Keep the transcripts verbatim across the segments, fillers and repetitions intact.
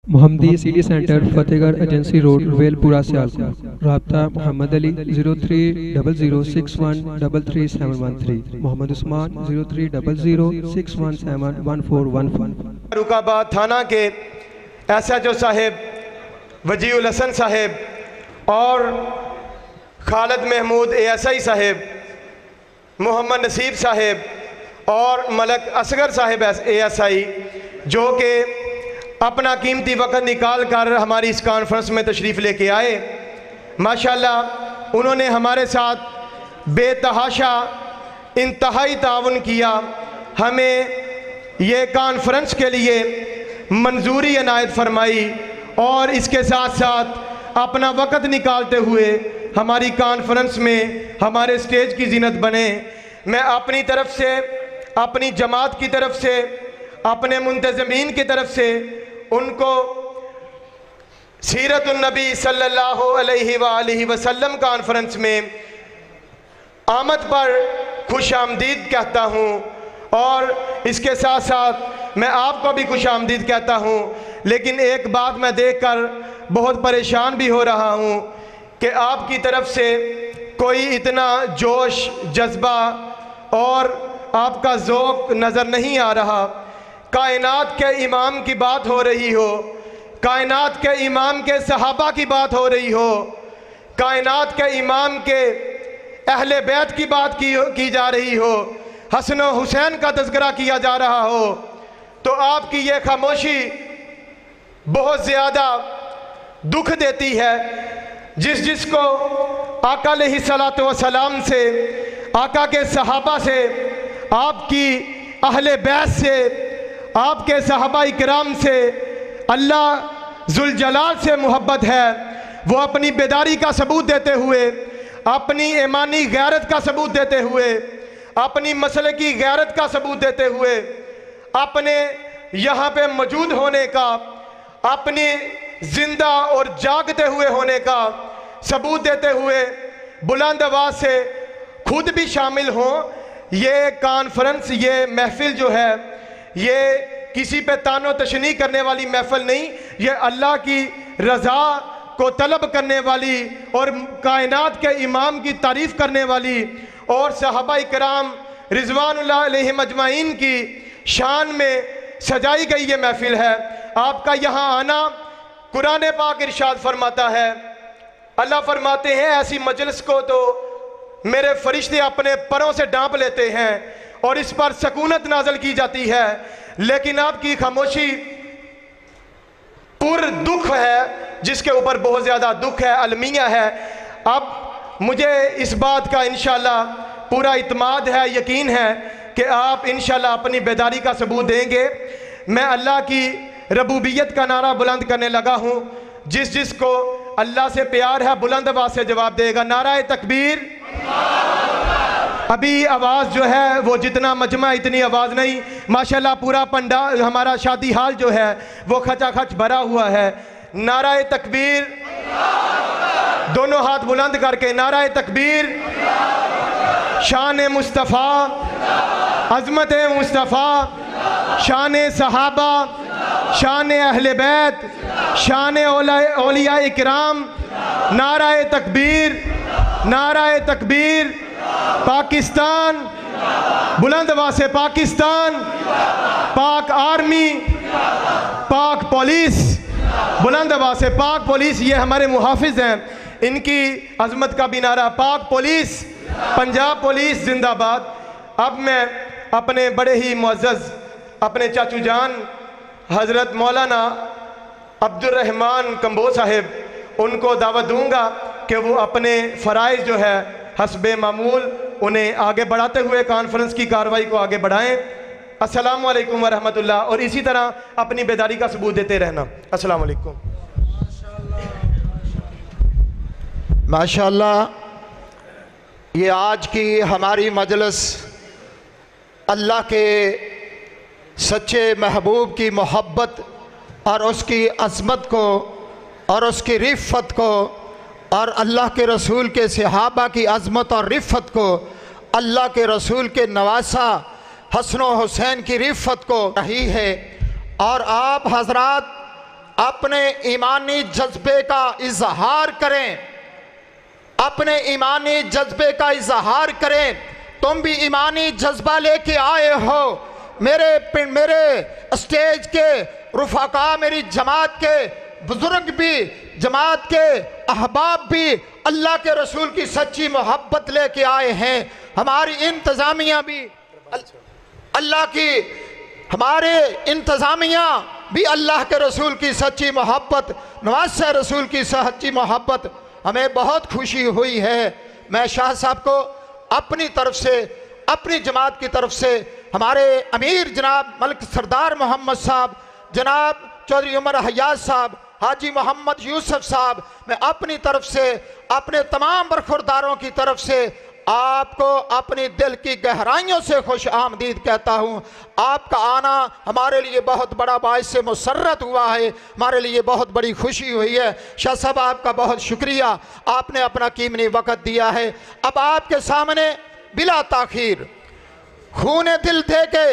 मोहम्मदी city centre Fatehgarh agency road Welpura Sialkot. राब्ता Mohammad Ali zero three double zero six one double three seven one three, Mohammad Usman zero three double zero six one seven one four one one. Farrukhabad थाना के S H O साहेब वजीउल हसन साहेब और Khalid Mahmood A S I साहेब, मोहम्मद नसीब साहेब और मलक असगर साहेब ए एस आई, जो कि अपना कीमती वक़्त निकाल कर हमारी इस कॉन्फ्रेंस में तशरीफ़ लेके आए। माशाल्लाह उन्होंने हमारे साथ बेतहाशा इंतहाई ताउन किया, हमें ये कॉन्फ्रेंस के लिए मंजूरी इनायत फरमाई और इसके साथ साथ अपना वक़्त निकालते हुए हमारी कॉन्फ्रेंस में हमारे स्टेज की जीनत बने। मैं अपनी तरफ से, अपनी जमात की तरफ से, अपने मुंतज़मीन की तरफ से उनको सीरतुन्नबी सल्लल्लाहु अलैहि वालैहि वसल्लम कॉन्फ्रेंस में आमद पर खुश आमदीद कहता हूँ और इसके साथ साथ मैं आपको भी खुश आमदीद कहता हूँ। लेकिन एक बात मैं देखकर बहुत परेशान भी हो रहा हूँ कि आपकी तरफ से कोई इतना जोश जज्बा और आपका ज़ौक़ नज़र नहीं आ रहा। कायनात के इमाम की बात हो रही हो, कायनात के इमाम के सहाबा की बात हो रही हो, कायनात के इमाम के अहले बैत की बात की की जा रही हो, हसन और हुसैन का तज़किरा किया जा रहा हो, तो आपकी ये खामोशी बहुत ज़्यादा दुख देती है। जिस जिसको आका अलैहिस्सलातु वस्सलाम से, आका के सहाबा से, आपकी अहले बैत से, आपके सहाबा इकराम से, अल्लाह जुल जलाल से मोहब्बत है, वो अपनी बेदारी का सबूत देते हुए, अपनी ईमानी गैरत का सबूत देते हुए, अपनी मसले की गैरत का सबूत देते हुए, अपने यहाँ पे मौजूद होने का, अपनी जिंदा और जागते हुए होने का सबूत देते हुए बुलंद आवाज़ से खुद भी शामिल हों। ये कॉन्फ्रेंस, ये महफिल जो है, ये किसी पे तानो तशनी करने वाली महफिल नहीं, ये अल्लाह की रज़ा को तलब करने वाली और कायनात के इमाम की तारीफ़ करने वाली और सहाबा इकराम रिज़वानुल्लाह अलैहिम अजमाइन की शान में सजाई गई ये महफिल है। आपका यहाँ आना, कुरान पाक इरशाद फरमाता है, अल्लाह फरमाते हैं ऐसी मजलिस को तो मेरे फरिश्ते अपने परों से डांप लेते हैं और इस पर सकूनत नाजल की जाती है। लेकिन आपकी खामोशी पुर दुख है, जिसके ऊपर बहुत ज़्यादा दुख है, अलमिया है। अब मुझे इस बात का इंशाल्लाह पूरा इत्माद है, यकीन है कि आप इंशाल्लाह अपनी बेदारी का सबूत देंगे। मैं अल्लाह की रबूबियत का नारा बुलंद करने लगा हूँ। जिस जिसको अल्लाह से प्यार है बुलंद आवाज़ से जवाब देगा, नारा तकबीर। अभी आवाज़ जो है वो जितना मजमा इतनी आवाज़ नहीं, माशाल्लाह पूरा पंडाल हमारा शादी हाल जो है वो खचाखच भरा हुआ है। नारा तकबीर, दोनों हाथ बुलंद करके नारा तकबीर। शान मुस्तफ़ा, अज़मत मुस्तफ़ा, शान सहाबा, शान अहले बैत, शान औलिया इकराम। नारा तकबीर, नारा तकबीर। पाकिस्तान, बुलंद आवाज़ से पाकिस्तान, पाक आर्मी, पाक पुलिस, बुलंद आवाज़ से पाक पुलिस। ये हमारे मुहाफिज हैं, इनकी अजमत का भी नारा पाक पुलिस, पंजाब पुलिस जिंदाबाद। अब मैं अपने बड़े ही मुअज़्ज़ज़ अपने चाचू जान हज़रत मौलाना अब्दुर्रहमान कंबो साहिब, उनको दावत दूंगा कि वो अपने फ़राइज़ जो है हस्बे मामूल उन्हें आगे बढ़ाते हुए कॉन्फ्रेंस की कार्रवाई को आगे बढ़ाएं। अस्सलाम वालेकुम व रहमतुल्लाह। और इसी तरह अपनी बेदारी का सबूत देते रहना। अस्सलाम वालेकुम। माशाअल्लाह, ये आज की हमारी मजलिस अल्लाह के सच्चे महबूब की मोहब्बत और उसकी अज़मत को और उसकी रिफ़त को और अल्लाह के रसूल के सहाबा की अज़मत और रिफ़त को, अल्लाह के रसूल के नवासा हसन हुसैन की रिफ़त को रही है। और आप हजरात अपने ईमानी जज्बे का इजहार करें, अपने ईमानी जज्बे का इजहार करें। तुम भी ईमानी जज्बा लेके आए हो। मेरे मेरे स्टेज के रुफाका, मेरी जमात के बुजुर्ग भी, जमात के अहबाब भी अल्लाह के रसूल की सच्ची मोहब्बत लेके आए हैं। हमारी इंतज़ामिया भी अल्लाह की, हमारे इंतज़ामिया भी अल्लाह के रसूल की सच्ची मोहब्बत, नवाज़ रसूल की सच्ची मोहब्बत, हमें बहुत खुशी हुई है। मैं शाह साहब को अपनी तरफ से, अपनी जमात की तरफ से, हमारे अमीर जनाब मलिक सरदार मोहम्मद साहब, जनाब चौधरी उमर हयाज साहब, हाजी मोहम्मद यूसुफ साहब, मैं अपनी तरफ से, अपने तमाम बरखुरदारों की तरफ से आपको अपनी दिल की गहराइयों से खुश आमदीद कहता हूँ। आपका आना हमारे लिए बहुत बड़ा बाइस मुसर्रत हुआ है, हमारे लिए बहुत बड़ी खुशी हुई है। शाह साहब आपका बहुत शुक्रिया, आपने अपना कीमती वक़्त दिया है। अब आपके सामने बिला ताखीर खून दिल दे के,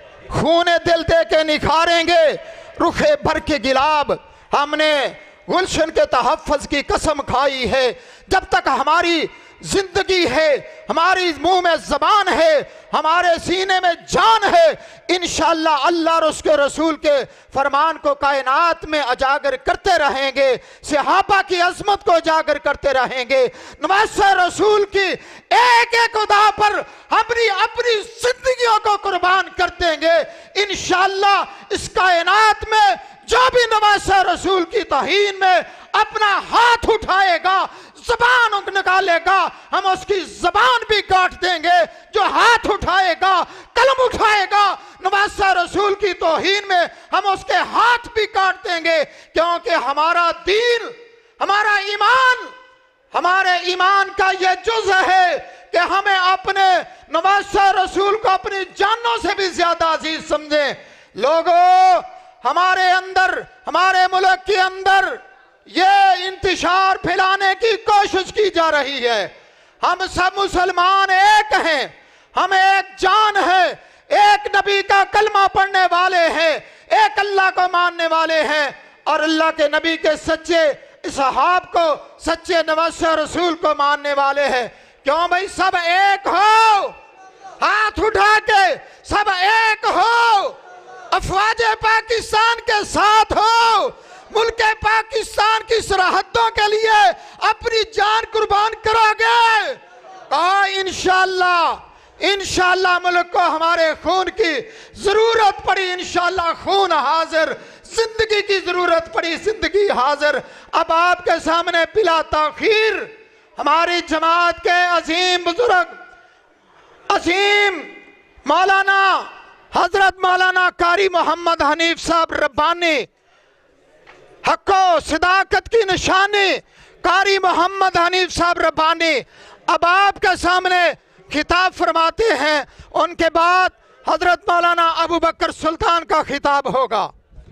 खून दिल दे के निखारेंगे रुखे भर के गिलाब। हमने गुलशन के तहफ़्फ़ुज़ की कसम खाई है। जब तक हमारी जिंदगी है, हमारी मुंह में ज़बान है, हमारे सीने में जान है, इंशाअल्लाह अल्लाह और उसके रसूल के फरमान को कायनात में उजागर करते रहेंगे, सहाबा की अज़मत को उजागर करते रहेंगे, नवाज़ रसूल की एक एक अदा पर अपनी अपनी जिंदगियों को कुर्बान कर देंगे। इंशाअल्लाह इस कायनात में जो भी नवाज़ रसूल की तौहीन में अपना हाथ उठाएगा, ज़बान निकालेगा, हम उसकी ज़बान भी काट देंगे। जो हाथ उठाएगा, कलम उठाएगा नवाज़ रसूल की तौहीन में, हम उसके हाथ भी काट देंगे। क्योंकि हमारा दीन, हमारा ईमान, हमारे ईमान का ये जुज़ है कि हमें अपने नवाज़ रसूल को अपनी जानों से भी ज्यादा अजीज समझें। लोगों, हमारे अंदर, हमारे मुल्क के अंदर ये इंतशार फैलाने की कोशिश की जा रही है। हम सब मुसलमान एक हैं, हम एक जान है, एक नबी का कलमा पढ़ने वाले हैं, एक अल्लाह को मानने वाले हैं और अल्लाह के नबी के सच्चे इसहाब को, सच्चे नवाज़ रसूल को मानने वाले हैं। क्यों भाई? सब एक हो, हाथ उठा के सब एक हो, अफवाज पाकिस्तान के साथ हो, मुल्क पाकिस्तान की सरहदों के लिए अपनी जान कुर्बान करोगे तो इंशाअल्लाह, इंशाअल्लाह मुल्क को हमारे खून की जरूरत पड़ी, इंशाअल्लाह खून हाजिर, जिंदगी की जरूरत पड़ी, जिंदगी हाजिर। अब आपके सामने बिला ताखीर हमारी जमात के अजीम बुजुर्ग, अजीम मौलाना हजरत मौलाना कारी मोहम्मद हनीफ साहब रब्बानी, हक्को सदाकत की निशानी कारी मोहम्मद हनीफ साहब रब्बानी अब आपके सामने खिताब फरमाते हैं। उनके बाद हजरत मौलाना अबू बकर सुल्तान का खिताब होगा।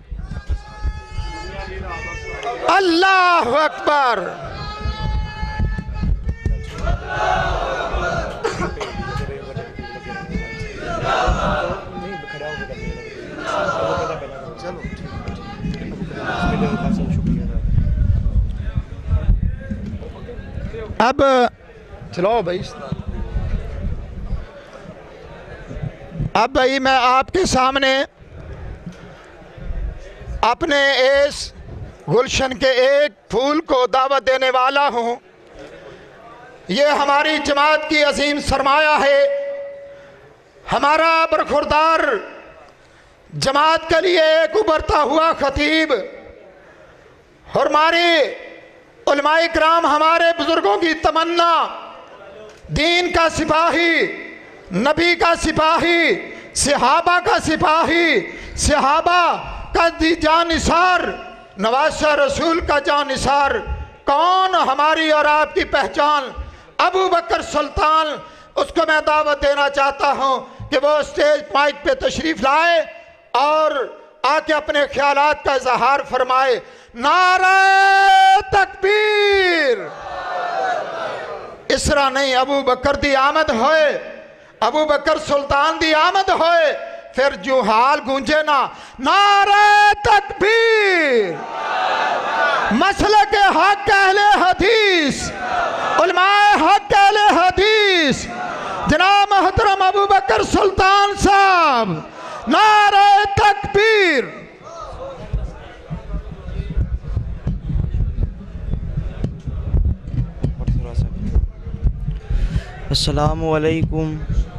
अल्लाह अकबर। अब चलो भाई, अब भाई मैं आपके सामने अपने इस गुलशन के एक फूल को दावत देने वाला हूँ। ये हमारी जमात की अजीम सरमाया है। हमारा बरखुरदार जमात के लिए एक उभरता हुआ खतीब और हमारे उलमाए किराम, हमारे बुजुर्गों की तमन्ना, दीन का सिपाही, नबी का सिपाही, सहाबा का सिपाही, सहाबा का जानिसार, नवाज़ रसूल का जानिसार। कौन हमारी और आपकी पहचान? अबू बकर सुल्तान। उसको मैं दावत देना चाहता हूँ कि वो स्टेज माइक पे तशरीफ लाए और आके अपने ख्यालात का इजहार फरमाए। नारे तकबीर। इसरा नहीं, अबू बकर दी आमद होए, अबू बकर सुल्तान दी आमद होए, फिर जो हाल गूंजे ना, नारे तकबीर, मसले के हक अहले हदीस, उलमाए हक अहले हदीस, जनाब मोहतरम अबू बकर सुल्तान साहब, नारे तकबीर। अस्सलामु अलैकुम।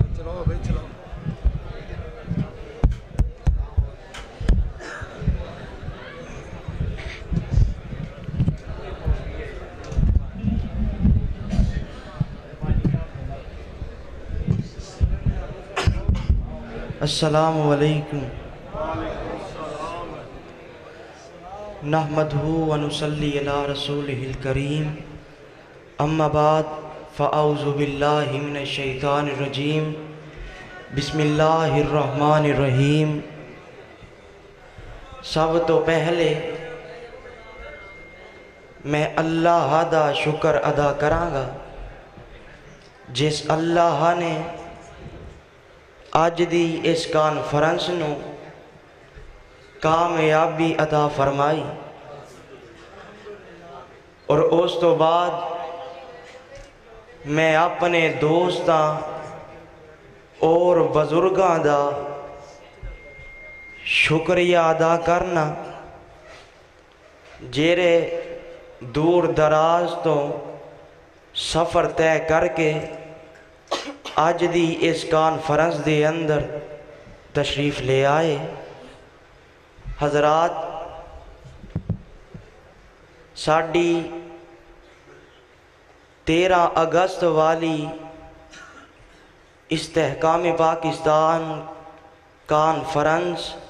अस्सलामु अलैकुम। नहमदहु व नुसल्ली अला रसूलिहिल करीम, अम्मा बाद फ़अऊज़ु बिल्लाहि मिनश शैतानिर रजीम, बिस्मिल्लाहिर रहमानिर रहीम। सब तो पहले मैं अल्लाह दा शुक्र अदा करांगा जिस अल्लाह ने अज दी इस कॉन्फ्रेंस नू कामयाबी अता फरमाई। और उस तो बाद मैं अपने दोस्तां और बजुर्गां दा शुक्रिया अदा करना जेरे दूर दराज तो सफ़र तय करके अज दी इस कॉन्फ्रेंस दे अंदर तशरीफ़ ले आए। हज़रात, साड़ी तेरह अगस्त वाली इस्तेहकाम पाकिस्तान कॉन्फ्रेंस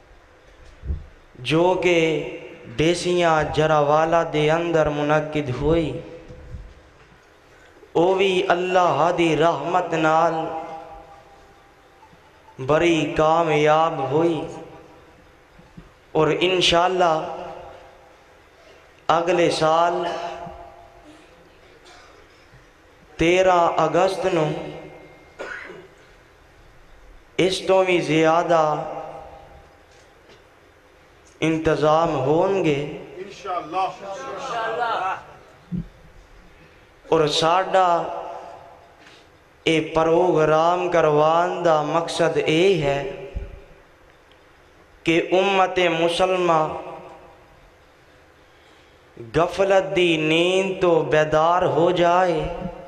जो कि डेसियां जरावाला दे अंदर मुनक्किद हुई, वो भी अल्लाह दी रहमत नाल बड़ी कामयाब हुई। और इंशाअल्लाह अगले साल तेरह अगस्त नू इस तो भी ज़्यादा इंतज़ाम होंगे और साडा ये प्रोग्राम करवाने का मकसद ये है कि उम्मत मुसलमा गफलत दी नींद तो बेदार हो जाए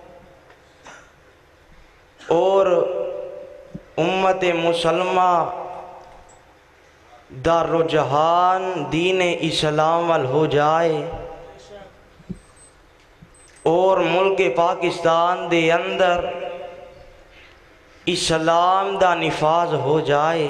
और उम्मत मुसलमा दा रुझान दीन इस्लाम वाल हो जाए और मुल्क पाकिस्तान दे अंदर इस्लाम दा निफाज हो जाए।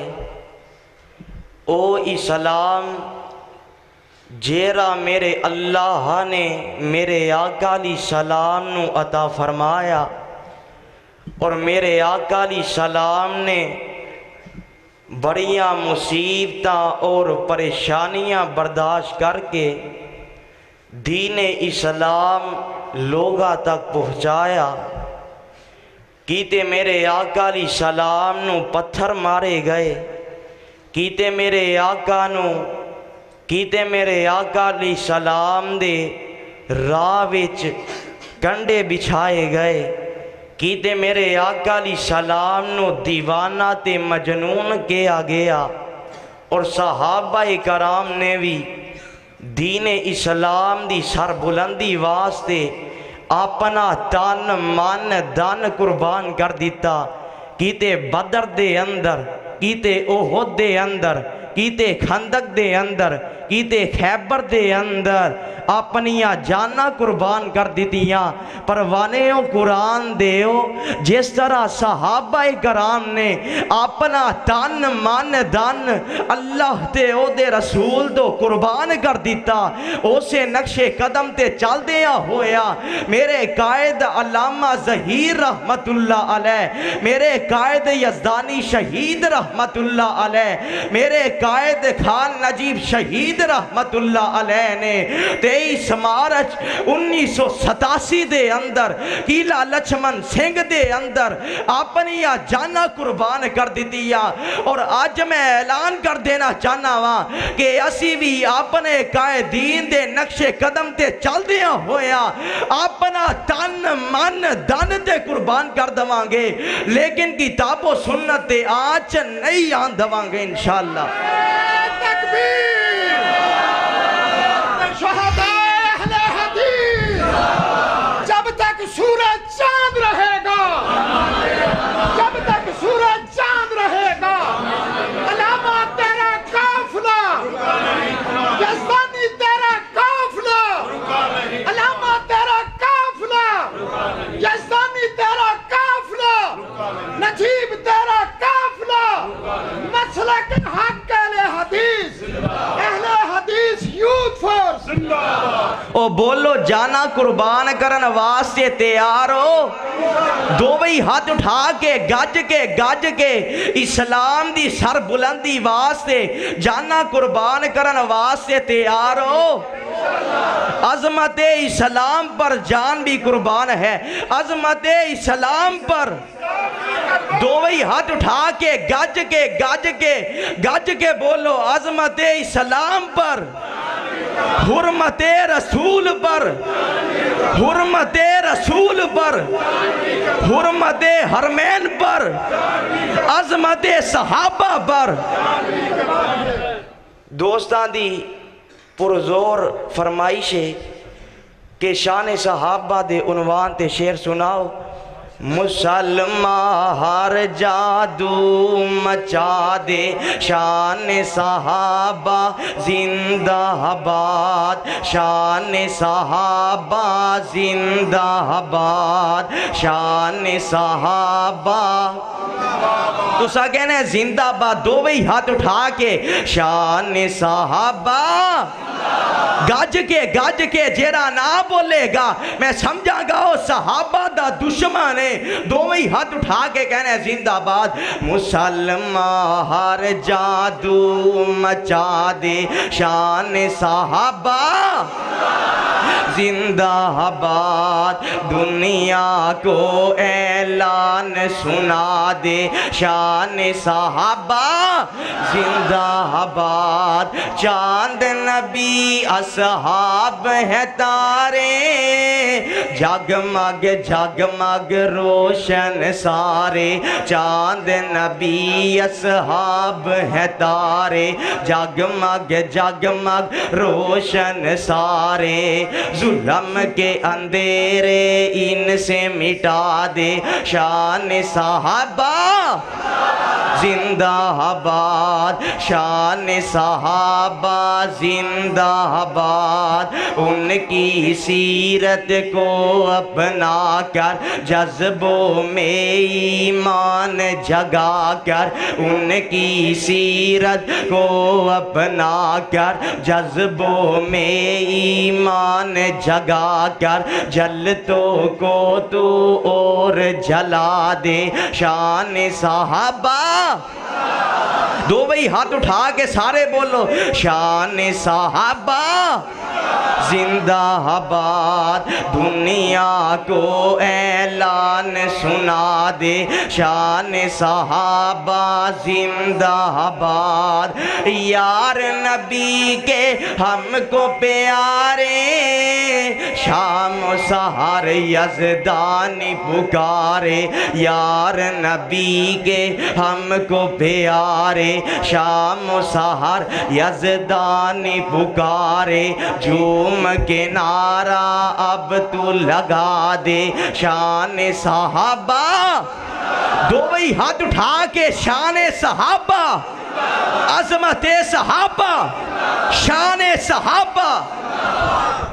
ओ इस्लाम जेरा मेरे अल्लाह ने मेरे आका अली सलाम नू अता फरमाया और मेरे आका अली सलाम ने बड़ियां मुसीबतां और परेशानियां बर्दाश्त करके दीन इस्लाम लोगा तक पहुँचाया। कीते मेरे आका अली सलाम नू पत्थर मारे गए, कीते मेरे आका नू कीते मेरे आका अली सलाम दे राह विच कंडे बिछाए गए, कीते मेरे आका अली सलाम नू दीवाना ते मजनून किया गया। और सहाबा कराम ने भी दीन इस्लाम दी सरबुलंदी वास्ते अपना तन मन धन कुर्बान कर दिता। कीते बदर दे अंदर, कीते ओहद दे अंदर, कीते खंदक दे अंदर, कीते खैबर दे अंदर अपनिया जाना कुर्बान कर दितियां। परवाने कुरान देओ जिस तरह सहाबा कराम ने अपना तन मन धन अल्लाह ते ओदे रसूल तो कुर्बान कर दिता, उसे नक्शे कदम ते चलदे होया मेरे कायद अल्लामा ज़हीर रहमतुल्लाह अलैह, मेरे कायद यज़दानी शहीद रहमतुल्लाह अलैह, मेरे कायद खान नजीब शहीद रशीद रहमतुल्लाह अलैह ने तेईस मार्च उन्नीस सौ सतासी दे अंदर किला लक्ष्मण सिंह दे अंदर अपनी जाना कुर्बान कर दी। और आज मैं ऐलान कर देना चाहना वा कि असी भी अपने कायदीन दे नक्शे कदम ते चलदे होया अपना तन मन धन ते कुर्बान कर देवांगे, लेकिन किताबो सुन्नत ते आंच नहीं आन देवांगे इंशाअल्लाह। जब तक सूरज चांद रहेगा, जब तक सूरज चांद रहेगा, अलामा तेरा काफिला, यज़दानी तेरा काफिला, अलामा तेरा काफिला, यज़दानी तेरा काफिला, नजीब तेरा काफिला, मसलक हक अहले हदीस, अहले हदीस यूथ फोर्स जिंदाबाद। ओ बोलो जाना कुर्बान करन वास्ते तैयार हो? दो भाई हाथ उठा के गज के गज के इस्लाम दी सर बुलंदी वास्ते जाना कुर्बान करन वास्ते तैयार हो? अजमत इस्लाम पर जान भी कुर्बान है, अजमत इस्लाम पर दो भाई हाथ उठा के गज के गज के गज के बोलो अजमत इस्लाम पर, हुर्मते रसूल पर, हुर्मते रसूल पर, हुर्मते हरमैन पर, अजमते सहाबा पर। दोस्तां दी पुरजोर फरमाइश है कि शान सहाबा दे उन्वान ते शेर सुनाओ। मुसलमान हर जादू मचा दे शान सहाबा जिंदाबाद, शान सहाबा जिंदाबाद, शान सहाबा। तुसा कहने जिंदाबाद, दो भाई हाथ उठा के शान सहाबा गज के गज के जेरा ना बोलेगा मैं समझागा वो सहाबा दा दुश्मन है। दोवें ही हाथ उठा के कहने जिंदाबाद। मुसलमान हर जादू मचा दे शान सहाबा जिंदाबाद, दुनिया को ऐलान सुना दे शान सहाबा जिंदाबाद। चांद नबी असहाब है तारे, जगमग जगमग रोशन सारे। चांद नबी असहाब है तारे, जगमग जगमग रोशन सारे। जुल्म के अंधेरे इनसे मिटा दे शान सहाबा जिंदाबाद, शान सहाबा जिंदाबाद। उनकी सीरत को अपना कर जज्बों में ईमान जगा कर, उनकी सीरत को अपना कर जज्बों में ईमान जगा कर। जलतों को तू और जला दे शान सहाबा। दो भाई हाथ उठा के सारे बोलो शान सहाबा जिंदाबाद। दुनिया को ऐलान सुना दे शान सहाबा जिंदाबाद। यार नबी के हमको प्यारे, शाम सहार यज़दानी पुकारे। यार नबी के हमको प्यारे, शाम सहार यज़दानी पुकारे। झूम के नारा अब तू लगा दे शान सहाबा। दो भाई हाथ उठा के शान सहाबा, अज़मत सहाबा, शान सहाबा।